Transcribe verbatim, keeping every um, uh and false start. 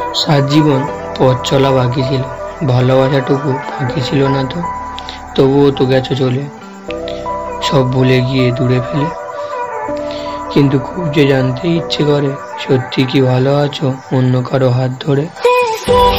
সাত জীবন পথ চলা বাকি ছিল, ভালোবাসাটুকু বাকি ছিল না তো। তবুও তো গেছো চলে, সব ভুলে গিয়ে দূরে ফেলে। কিন্তু খুব যে জানতে ইচ্ছে করে, সত্যি কি ভালো আছো অন্য কারো হাত ধরে?